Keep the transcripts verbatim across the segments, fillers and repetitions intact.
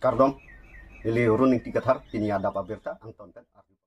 Kardom, ili runing tikathar kini ada pabirta ang tonten.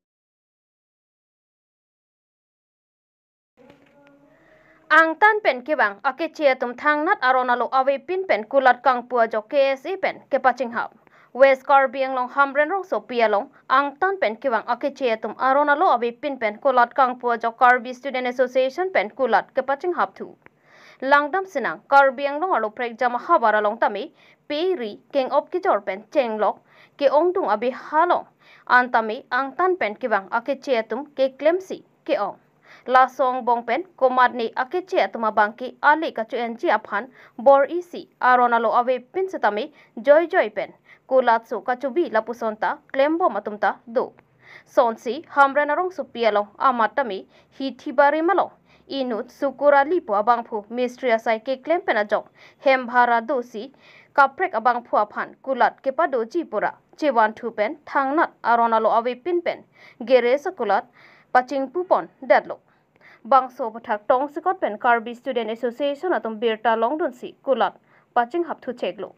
Ang tan pen kibang ake chia tum thang nat aronalo awe pin pen kulat kang pua jo K S E pen ke paching hap. West Karbi Anglong hamren rong so pialong ang tan pen kibang ake chia tum aronalo awe pin pen kulat kang pua jo Karbi Student Association pen kulat ke paching hap tu. Langdam sinang Karbi Anglong alo prek jama habara long tami peri keng op ki jor pen chenglok ke ongtung abi halong antami ang tan pen kibang ake chia tum ke klemsi ke ong. La song bong pen komat ni ake chia tuma bangki ali kacu enji aphan bor isi aronalo ave pin setami joy joy pen kulat su kacu bi lapusonta klembo matumta do sonsi hamren arong su pialo amatami hi thibari malo inut sukura lipo abangphu mystery asai ke klem pen ajok hem bhara dosi kaprek abangphu aphan kulat kepa doji pura chewan thu pen thangnat aronalo ave pin pen gere sakulat paching pupon dadlo bangso pathak tong sikot pen Karbi Student Association atom birta longdon si kulat paching hap thu cheklo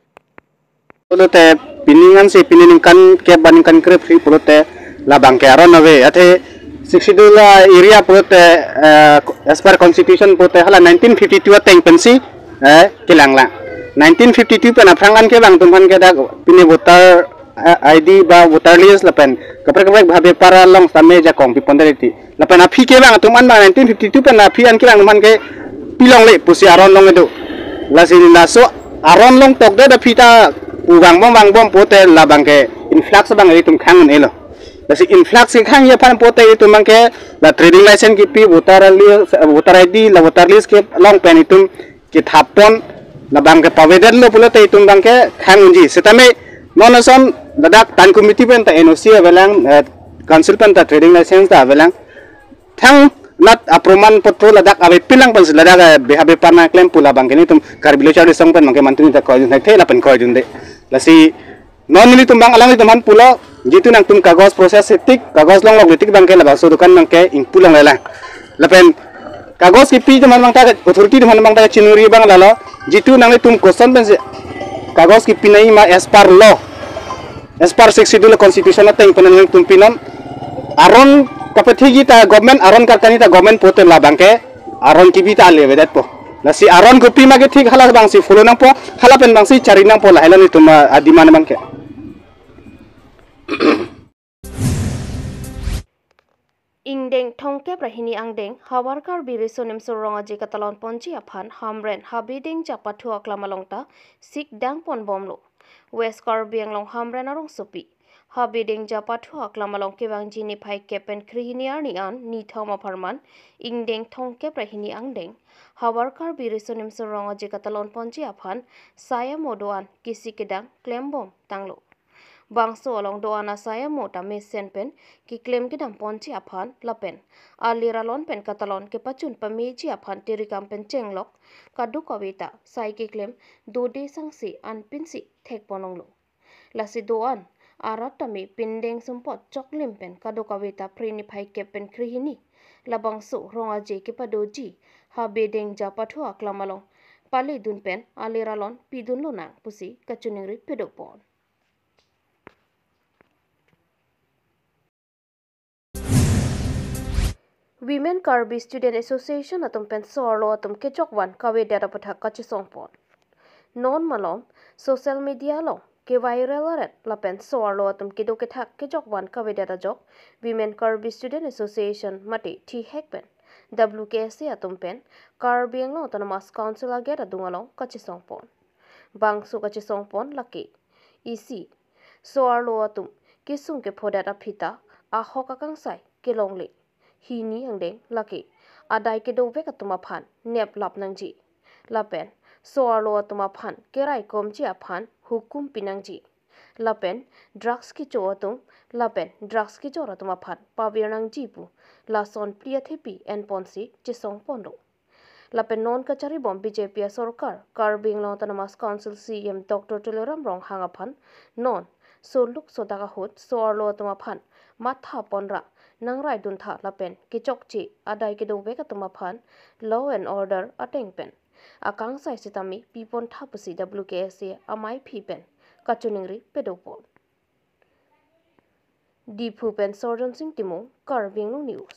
pulote piningan si piningan ke baningan kre free pulote labang ke aron ave ate sixty-two area pulote as per constitution pulote hala nineteen fifty-two teng pensi eh kilangla nineteen fifty-two pen afrangan ke bang tumhan ke da pini voter I D ba voter list lapen kapre kapre bhabe para long same ja kong piponderiti lapen api ke bang tuman ba nineteen fifty-two pen api an ke bang tuman ke pilong le pusi aron long edu lasini naso aron long tok de da pita ubang bong bang bom pote labang ke influx bang e tum khang elo lasi influx khang ye pan pote itu mang ke la trading license ki pi voter list voter I D la voter list ke long pen itum ki thapon labang ke paweden lo pulote itum bang ke khang unji setame nonason dadak tan committee pen ta N O C avelang council pen ta trading license ta avelang thang nat aproman potro ladak ave pilang pan ladak behabe parna claim pula bangkeni tum karbilo chari song pen mangke mantuni ta koy jun thai la pen koy jun de lasi non ni tum bang alang tum han pulo jitu nang tum kagos proses etik kagos long log etik bangke la baso dukan mangke ing pulang lela la pen kagos ki pi tum bang ta authority tum bang ta chinuri bang lalo jitu nang tum question pen kagos ki pinai ma as per law as per sixty-two constitution ateng penang tumpinon aron kapethigi ta government aron kartani ta government poten la bangke aron ki bita le vedat po nasi aron gopi mage thik hala bangsi fulo nang po hala pen bangsi chari nang po la helani tuma adiman bangke ingdeng thongke prahini angdeng hawarkar birisonim suronga je katalon ponji aphan hamren habideng japathu aklamalongta sik dang pon bomlo West Karbi Anglong hamren arong sopi habideng japathu aklamalong kebang jini phai kepen krihini arni an ni thoma pharman ingdeng thongke prahini angdeng hawarkar birisonim suronga je katalon ponji aphan saya modoan kisi kedang klembom tanglo bangso along doana saya mota mesen pen ki claim ki dam ponchi aphan lapen aliralon pen katalon ke pachun pameji aphan tirikam pen chenglok kadu kawita sai ki claim dode sangsi an pinsi thek pononglo lasi doan aratami pindeng sumpot choklim pen kadu kawita prini phai ke pen krihini labangso ronga je ki padoji habedeng japathu aklamalong pali dun pen aliralon pidun lona pusi kachuningri pedopon Women Karbi Student Association atum pen sorlo atum kechokwan kawe data pathak kachi songpon non malom social media lo ke viral aret la pen sorlo atum kido ke thak kechokwan kawe data jok Women Karbi Student Association mati thi hekpen W K S atum pen Karbi Anglong autonomous council aget adungalo kachi songpon bangsu kachi songpon laki isi sorlo atum kisung ke phodata phita ahok akangsai kelongli hini angdeng laki adai ke do vek atuma phan nep lap nangji lapen soarlo atuma phan kerai komji aphan hukum pinangji lapen drugs ki cho atum lapen drugs ki cho atuma phan pawirnang jipu lason priya thepi en ponsi chisong pondo lapen non kachari bom B J P sarkar Karbi Anglong autonomous council C M Doctor Toleram rong hangaphan non soluk sodaga hot soarlo atuma phan matha ponra nangrai dun tha lapen kichokchi adai ke do vek atuma phan law and order ateng pen akang sai sitami pipon thapusi W K S amai phi pen kachuningri pedopol. Dipu pen Sorjon Singh Timung, Karbi Anglong News.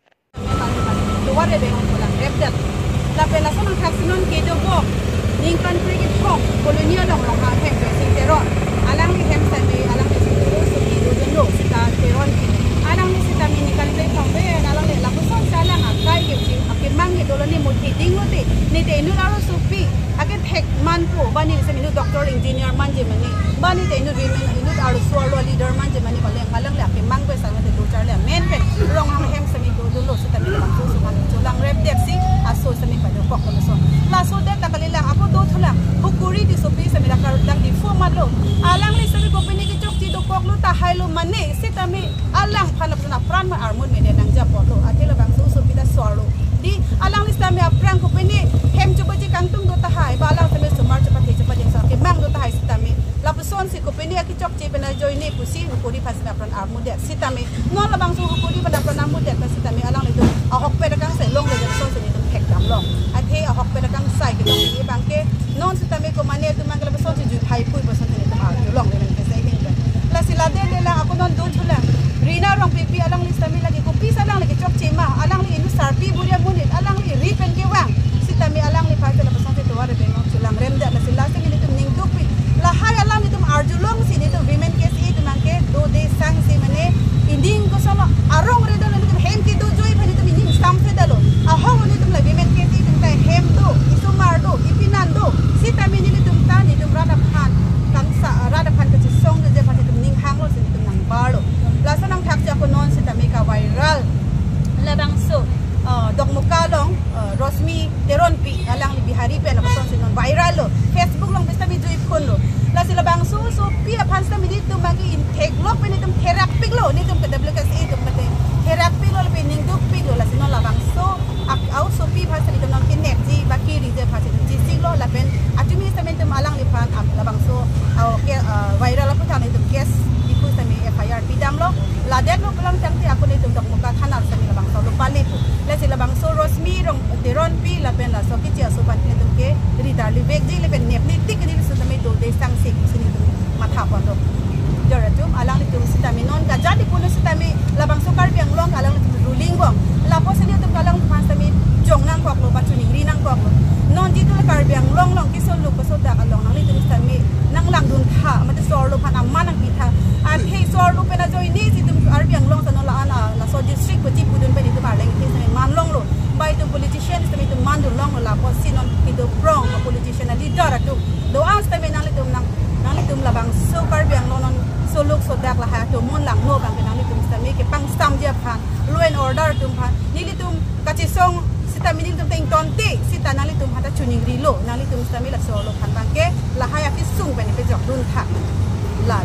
Luar dari orang repdet, tapi langsung nak kaksinon kejo bom, ningkan pergi pom, kolonial orang orang hem bersih teron, alang ni hem sendiri, alang ni sendiri suki dulu kita teron, alang ni kita ningkan pergi pom, eh alang ni lalu so salang akai gitu, akai mang gitu ni mesti tinggal ni, ni tenu lalu supi, akai tek manpu, bani seminu doktor engineer manje mani, bani tenu women, inu alu suara leader manje mani, kalau yang alang ni akai mang bersih mani tu cari main pen, orang orang hem seminu dulu kita ni langsung lang repdet sing aso sami pada kok kalau so la so dat takalilang ako do thula hukuri di sopi sami la karudang di format lo alang ni sami company ki chok ti do kok lo ta hailo mane sitami alang phanap na pran ma armon me nang ja po lo atela bang so sopi da soro di alang ni sami apran company hem chu baji kangtung do ta hai ba alang sami sumar chu pati chu pati sa ke mang do ta hai sitami la person si company ki chok ti bena join ni pusi hukuri phasna pran armon de sitami no la bang so hukuri bena pran armon de sitami alang ni do ahok pe da kang sai long le so se ni tum thek dam long athe ahok pe da kang sai ke dong ni bang ke non sitami ko mane tu mang la so se ju thai pui person ni tum ar long le ke sai hin la sila de de la ako non do thula rina rong pipi alang li sitami lagi ko pi salang lagi chok chema alang li inu sarpi buria munit alang li ripen ke wang sitami alang li pa la person te to ar be no chulang rem da la sila se ni tum ning dupi la hai alang ni tum arju long si ni tum women ke si tum mang ke do de sang si mane inding ko sala arong re do ni tum hem ki do joi phani tum inding sam se dalo ahong ni tum la women ke si tum kai hem do isumar do ipinan do sitami ni tum ta ni tum rada phan kan sa rada phan ke song je phani tum ning hang lo si tum nang bar lo la sanang thak ja ko non sitami ka viral la bang so dok muka long rosmi teron pi alang li bihari pe la ko son sinon viral lo facebook long bista mi jui phon lo la sila bang so so pi aphan sta mi tum magi in thek lo pe ni tum therak pik lo ni tum ke w k s e tum mate therak pi lo pe ning duk pi lo la sinon la bang so ak au so pi phasa ni tum nang kinek ji baki ri je phasa tum ji sing lo la pen atumi sta men tum alang li phan am la bang so au ke viral la putang ni tum kes iku sta mi f i r pidam lo la det lo pelang tang ti aku ni tum dok muka thanar sta mi la bang so lo pali pu la sila bang so rosmi rong teron pi la pen la so ki chia so pan ni tum ke ridar li vek ji le pen nep ni tik ni su tum do de sang sik sini tum matha pon do jora tum alang ni tum sitami non ka jadi punu sitami la bang so Karbi Anglong alang ni tum ruling gong la po sini tum kalang tum sitami jong nang kok lo pachu ning ri nang kok lo non di tu Karbi Anglong long ki so lu ko so da along nang ni tum sitami nang lang dun tha ma te so lu phan amman nang ki tha a the so lu pe na join ni si tum Karbi Anglong sa no la ana la so district ko ti pudun pe ni tum arleng ti sini man long lo by tum politician sitami tum man dun long la po sinon ki do prong ko politician ali dara tu do ang sitami nang li tum nang nang li tum la bang so Karbi Anglong non so look so dak la ha to mon lang no bang nang li tum sitami ke pang sam je phan law and order tum phan ni li tum ka chi song sitami ni tum teng ton ti sita nang li tum hata chuning ri lo nang li tum sitami la so lo phan bang ke la ha ya ki sung ben pe jok dun tha la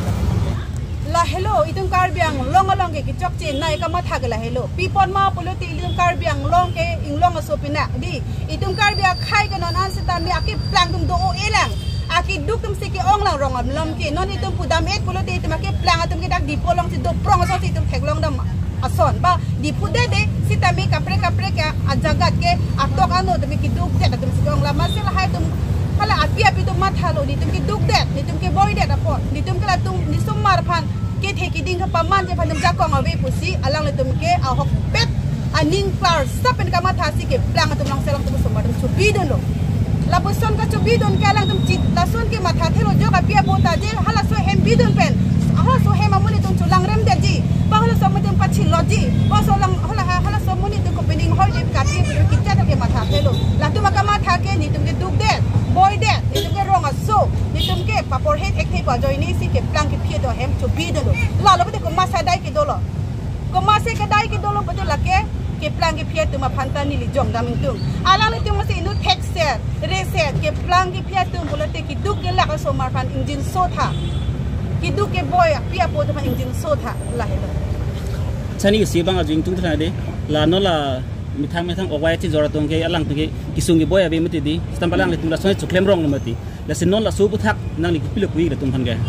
la hello itung Karbi Anglong along ke ki chok che nai ka ma tha ke la hello pipon ma politi itung Karbi Anglong ke inglong so pina di itung Karbi a khai ke non an sitami aki plang tum do o elang aki duk tum siki ong lang rong am lom ki non itum pudam et politi tum aki plang atum ki dak di polong ti do prong so ti tum theklong dam ason ba di pude de sitami kapre kapre ka ajagat ke atok ano tum ki duk te tum siki ong la masel hai tum hala api api tum mat halo ni tum ki duk det ni tum ki boy det apot ni tum kala tum ni sumar phan ke theki ding ka paman je phanum jakong awe pusi alang le tum ke a hok pet aning klar sapen ka matha si ke plang tum long selang tum sumar tum chubi don lo la boson ka chubi don ke alang tum chit la son ke matha thelo jo ka pia bota je hala so hem bidon pen hala so hem amuni tum chulang rem de ji ba hala so mutum pachin loji ba so lang hala hala so muni tum ko pening hol je ka ti ki cha ke matha thelo la tum ka matha ke ni tum ke duk de boy de ni tum ke rong aso ni tum ke papor het ek the pa join ni si ke plang ke pie do hem chubi don lo la lo ko masa dai ke do lo ko masa ke dai ke do lo betul la ke ke plang ke pie tu ma phantan ni li jong da ming tung ala le tu masi inu text set reset ke plang ke pie tu bolate ki duk ke la ka so mar phan engine so tha ki duk ke boy pia po tu ma engine so tha la he chani si bang a jing tung thana de la no la mithang mithang owai ti jora tong ke alang tu ke kisung ke boy ave mati di stam palang le tum la so chu klem rong mati la sin non la su bu thak nang li pilok wi le tum phan ge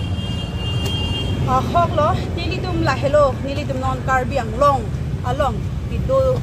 a hok lo ni li tum la hello ni li tum non Karbi Anglong along ki do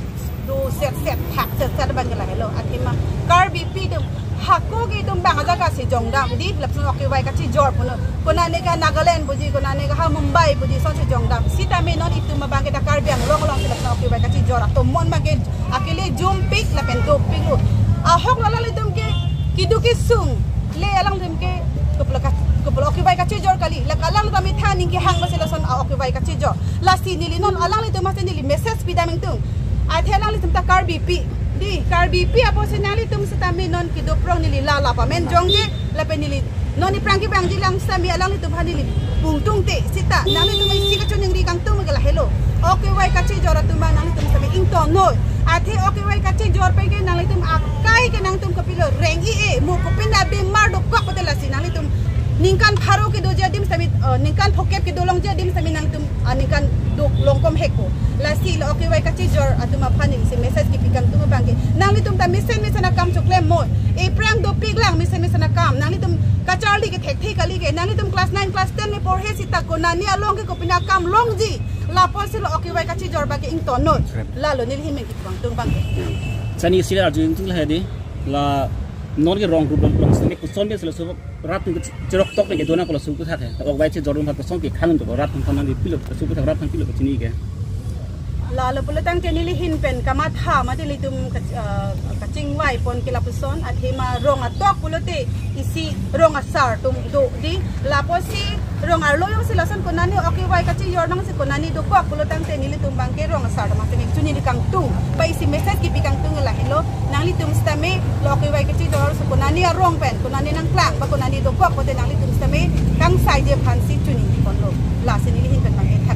do set set tak set set bang la hello atima Karbi pi dum hakko gi dum bang aja ka si jongdam di lapsun okiwai ka chi jor puno kona ne ka Nagaland buji kona ne ka ha Mumbai buji so chi jongdam sita me non itu ma bang ka Karbi Anglong long lapsun okiwai ka chi jor to mon ma ke akile jum pik la pen do pik lu ahok la la dum ke kidu ki sung le alang dum ke keplaka kepul okiwai ka chi jor kali la kalang kami thani ki hang la selason okiwai ka chi jor la si nili non alang le tumas nili message pi daming tung ai thelang li tum ta Karbi pi di Karbi pi apo senali tum setami non kido prong nili la la pa men jongje la penili non ni prangki bang jilang sami alang li tum hanili bungtung te sita nali tum isi ka chun ngri kang tum gala hello okiwai ka chi jor tum nali tum sami ingto no ati okiwai ka chi jor pe ke nali tum akai ke nang tum kapilo rengi e mu ko pinda be mar do kwak patela si nali tum ningkan pharo ke do jadim sami ningkan phoket ke dolong jadim sami nang tum ningkan do longkom heko la si la okiwai ka chi jor atuma phani si message ki pikang tum bangke nang li tum ta message mi sana kam chuklem mo e prang do piglang mi sana sana kam nang li tum ka charli ke thek thek kali ke nang li tum class nine class ten ni porhe sita ko nani along ke ko pina kam long ji la por si la okiwai ka chi jor ba ke ing ton no la lo ni hi me ki bang tum bangke sani sila arjun tung la de la non ke rong group long sini kuson be selo so rat tung jerok tok ke dona ko su ku thak ok wai che jorun phat song ke khanun to rat tung phanan di pilok su ku thak rat tung pilok chini ke la lo pulatang tenili hin pen kama tha ma dili tum kaching wai pon kila puson athima rong atok pulote isi rong asar tum do di la posi rong arlo yung silasan ko nani okay wai kachi yor nang si ko nani do ko pulatang tenili tum bangke rong asar ma teni chuni di kang tung pa isi message ki pikang tung la hello nang li tum stame lo okay wai kachi dor so ko nani rong pen ko nani nang klang ba ko nani do ko ko te nang li tum stame kang sai je phan si chuni di kon lo la sinili hin pen bangke thak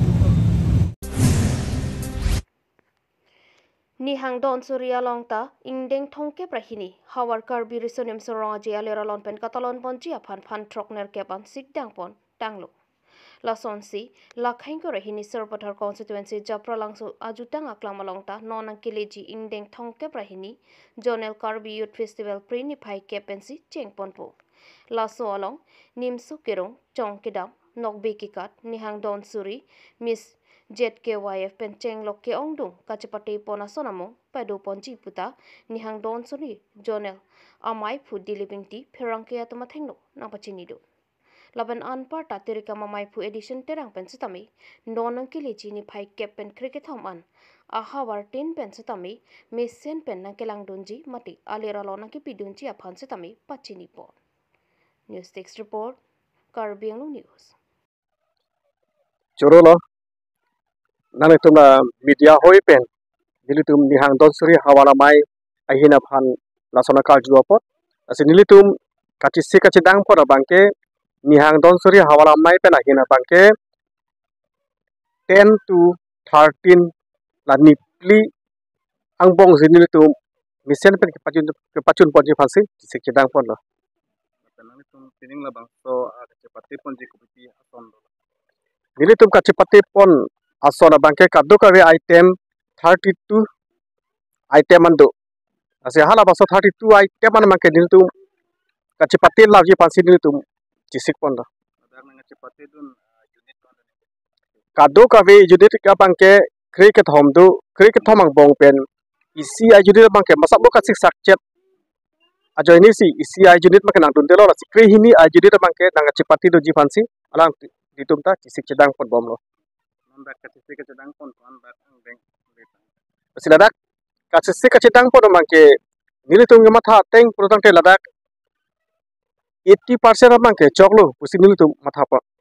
ni hang don surya longta ingdeng thongke prahini hawar Karbi risonim sorong aji alera lon pen katalon ponji aphan phan trokner kepan sikdang pon tanglo la sonsi la khaingko rahini serpathar constituency japra langsu ajutang aklam longta nonang kileji ingdeng thongke prahini jonel Karbi youth festival preni phai kepensi chengponpo la so along nimsu kerong chongkedam nokbe kikat ni hang don suri miss Jet K Y F penceng lok ke ongdung kachapati pona sonamo padu ponji puta nihang don suri jonel amai fu deliving ti pherang ke atma thengno na pachini do laban anpar ta terika mamai fu edition terang pensutami nonang kileji ni phai cap pen cricket homan a hawar tin pensutami missen pen na kelang donji mati alera lona ki pidunji aphan sutami pachini po news text report Karbi Anglong news Chorolo nang tum la media hoi pen dili tum ni hang don suri hawala mai ahina phan la sona kal juapot asin dili tum kachi se kachi dang por bangke ni hang don suri hawala mai pen ahina bangke ten to thirteen la nipli angbong zinil tum misen pen kepacun kepacun ponji phansi se chidang pon lo nang tum tining la bang so kepati ponji kupiti ason dili tum kachipati pon asona bangke kaddo kare item thirty-two item ando ase hala baso thirty-two item an mangke dil tum kachipati lavji pansi dil tum chisik pon da kachipati dun unit kaddo kave unit ka bangke cricket hom do cricket thomang bong pen isi ai unit bangke masak bo kasik sakchet ajo ini si isi ai unit mangke nang dundelo la sikri hini ai unit bangke nang kachipati do ji pansi alang ditum ta chisik chedang pon bom lo Nambah kasih kecedang pun tuan batang beng. Siladak kasih kecedang pun mangke nilai tu ngemat hateng perutang te ladak eighty percent mangke coklo pusi nilai tu mat apa